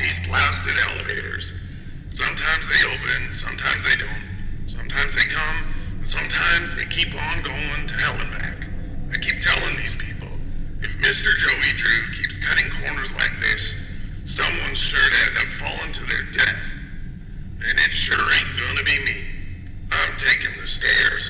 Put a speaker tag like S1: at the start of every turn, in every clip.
S1: these blasted elevators. Sometimes they open, sometimes they don't. Sometimes they come, and sometimes they keep on going to hell and back. I keep telling these people, if Mr. Joey Drew keeps cutting corners like this, someone's sure to end up falling to their death. And it sure ain't gonna be me. I'm taking the stairs.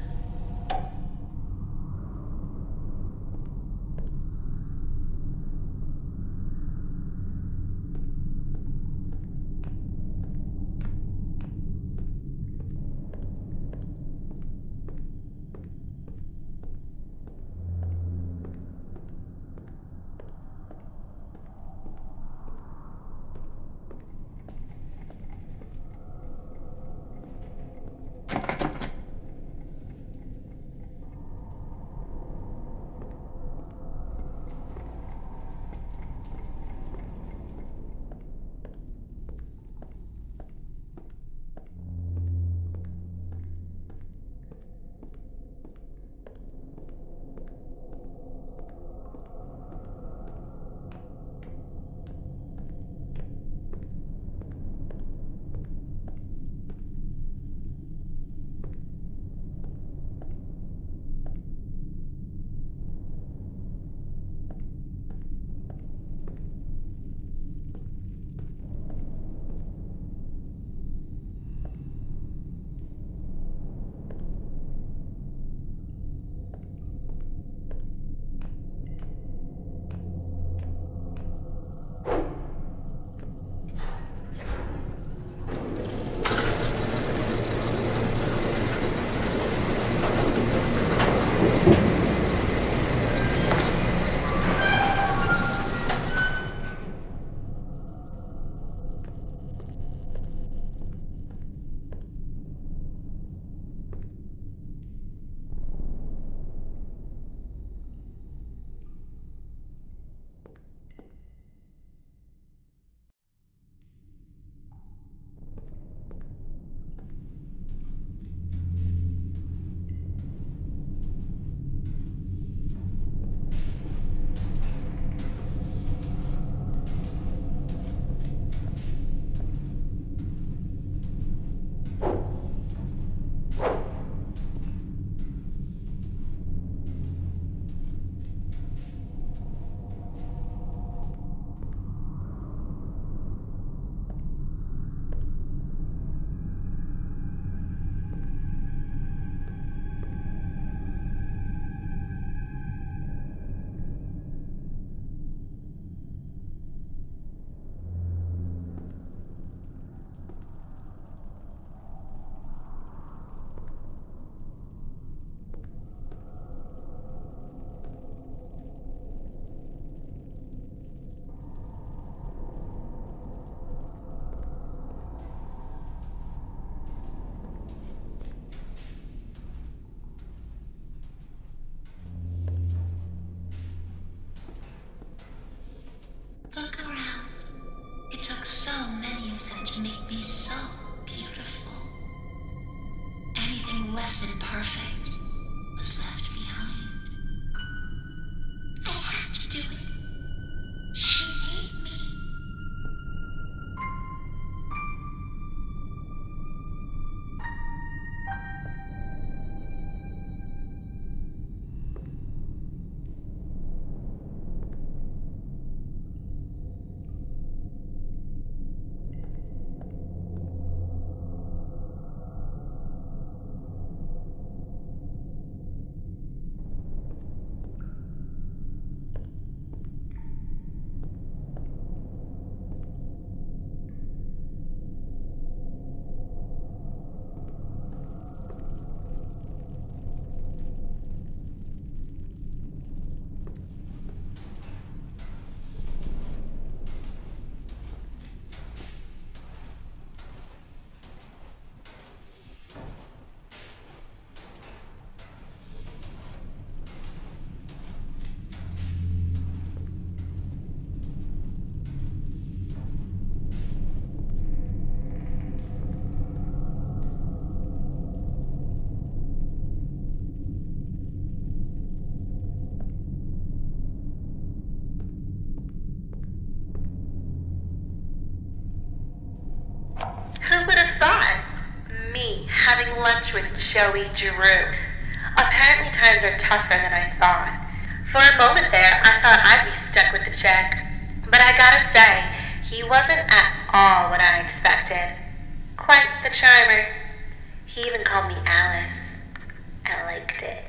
S2: Look around. It took so many of them to make me so beautiful. Anything less than perfect was left behind. I had to do it. She made me.
S3: having lunch with Joey Drew. Apparently times are tougher than I thought. For a moment there, I thought I'd be stuck with the chick. But I gotta say, he wasn't at all what I expected. Quite the charmer. He even called me Alice. I liked it.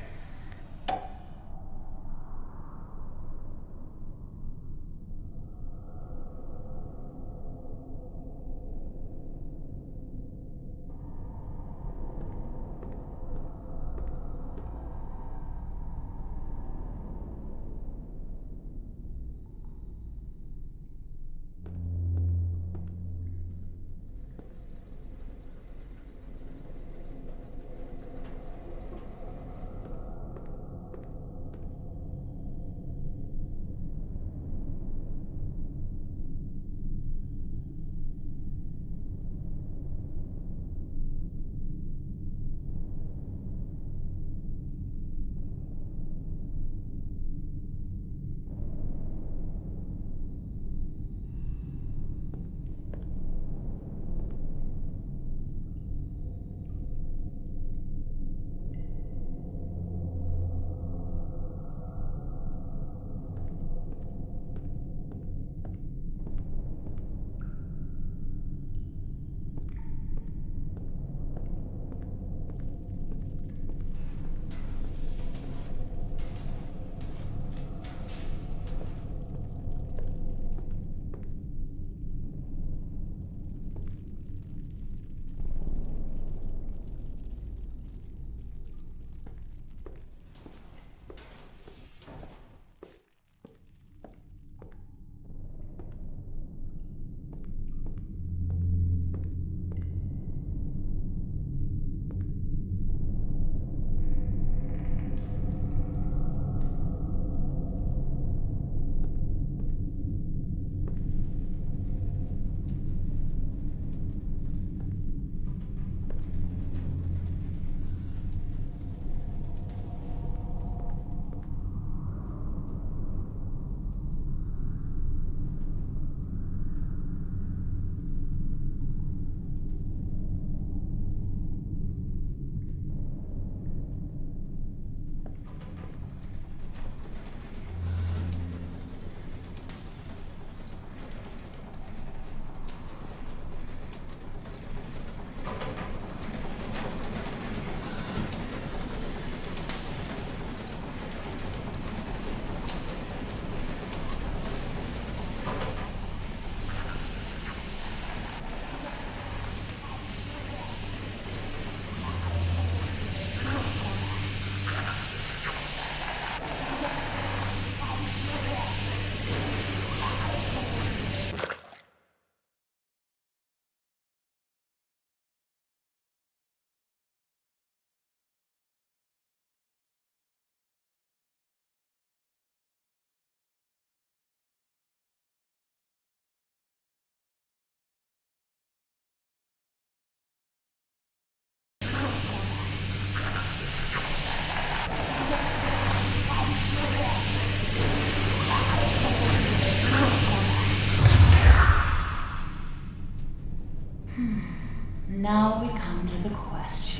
S4: Now we come to the question.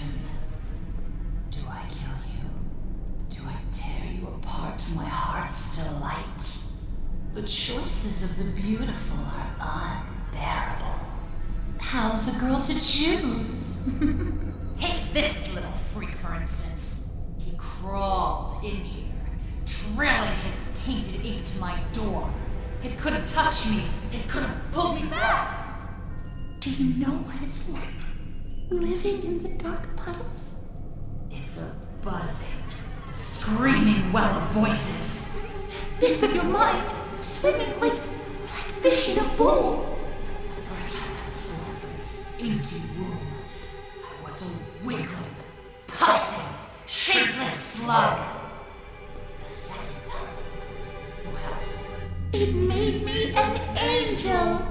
S4: Do I kill you? Do I tear you apart to my heart's delight? The choices of the beautiful are unbearable. How's a girl to choose? Take this little freak, for instance. He crawled in here, trailing his tainted ink to my door. It could have touched me. It could have pulled me back.
S2: Do you know what it's like? Living in the dark puddles?
S4: It's a buzzing, screaming well of voices.
S2: Bits of your mind swimming like fish in a bowl.
S4: The first time I was formed in its inky womb, I was a wiggling, pussing, shapeless slug. The second time, well,
S2: it made me an angel.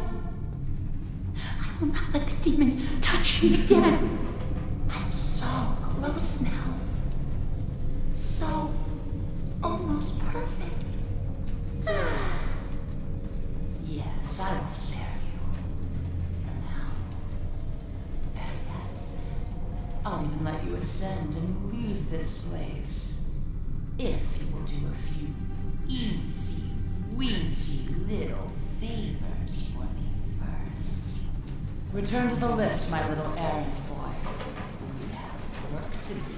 S2: I will not let the demon touch me again. I'm so close now. So almost perfect.
S4: Yes, I will spare you. For now. Better yet, I'll even let you ascend and leave this place. If you will do a few eensy, weensy little favors for me first. Return to the lift, my little errand boy. We have work to do.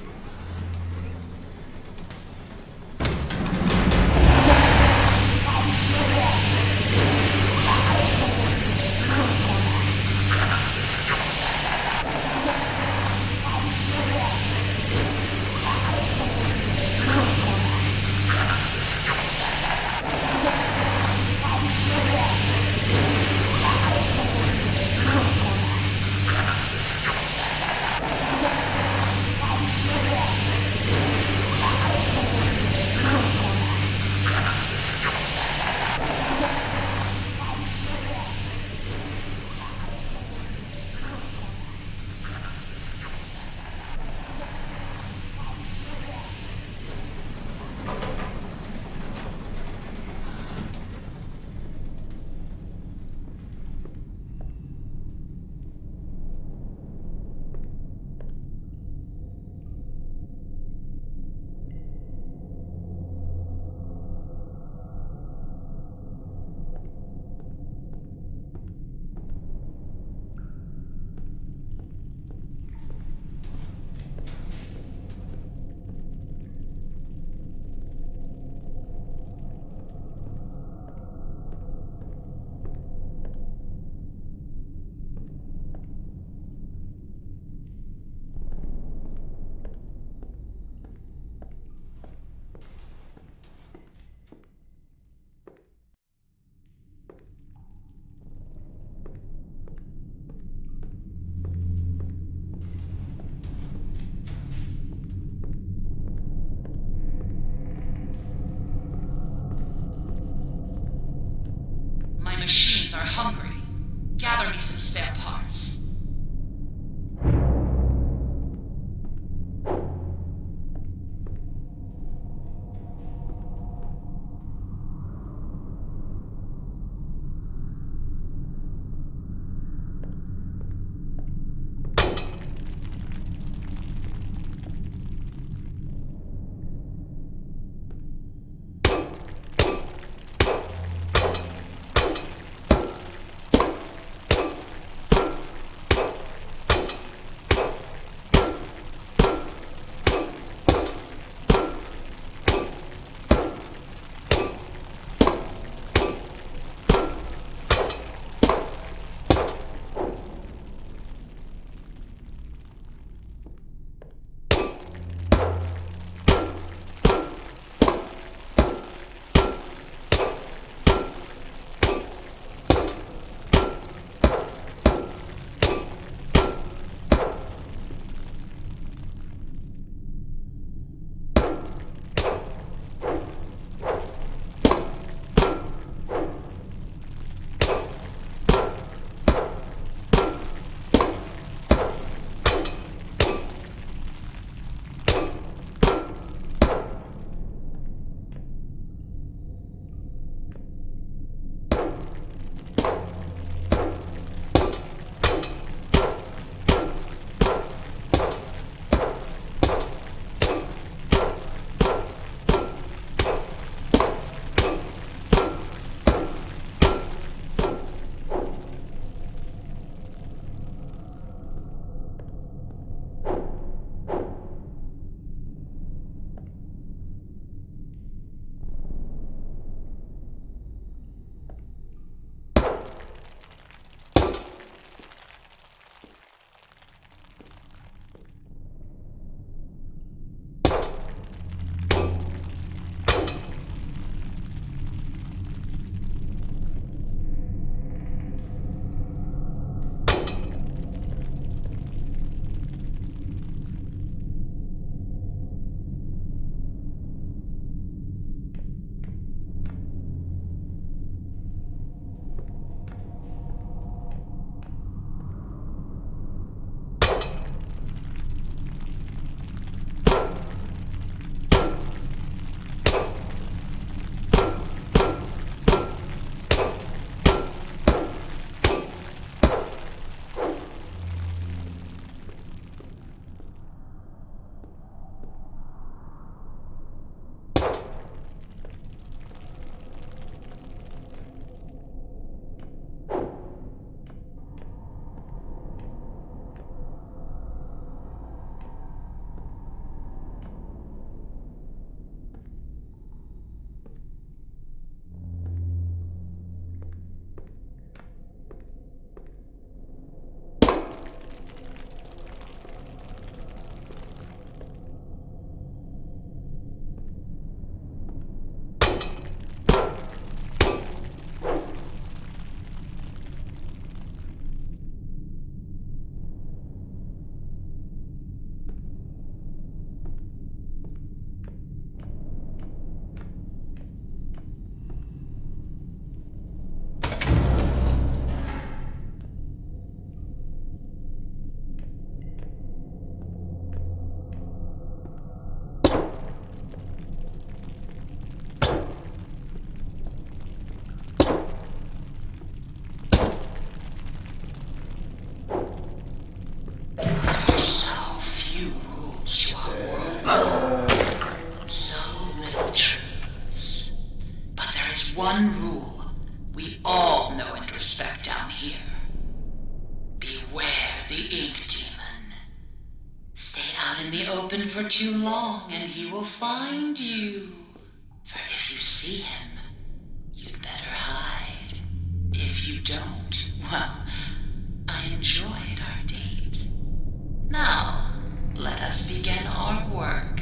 S4: out in the open for too long and he will find you. For if you see him, you'd better hide. If you don't, well, I enjoyed our date. Now, let us begin our work.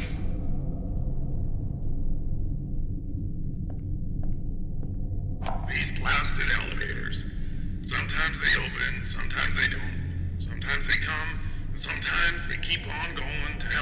S1: These blasted elevators. Sometimes they open, sometimes they don't. Sometimes they come, and sometimes they keep on going to